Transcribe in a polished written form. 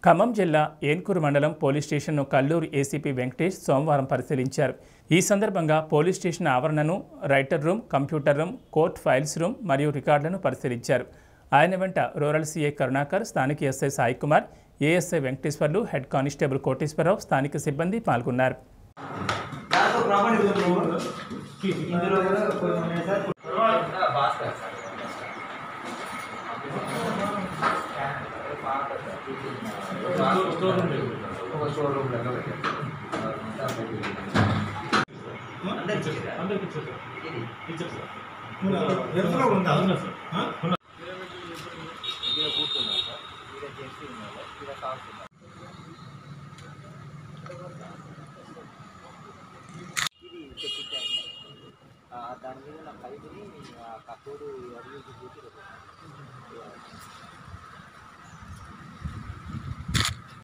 ఖమ్మం జిల్లా ఏన్కూరు మండలం పోలీస్ స్టేషన్ను కల్లూరు ఏసీపీ వెంకటేష్ సోమవారం పరిశీలించారు. ఈ సందర్భంగా పోలీస్ స్టేషన్ ఆవరణను, writer room, computer room, court files room మరియు రికార్డులను పరిశీలించారు. ఆయన వెంట రూరల్ సీఐ కరుణాకర్, స్థానిక SI Sai Kumar, ASI Venkateswarlu, head constable Koteswara Rao, స్థానిక సిబ్బంది పాల్గొన్నారు. దాని మీద నా పైపుని కట్టూరు అడిగి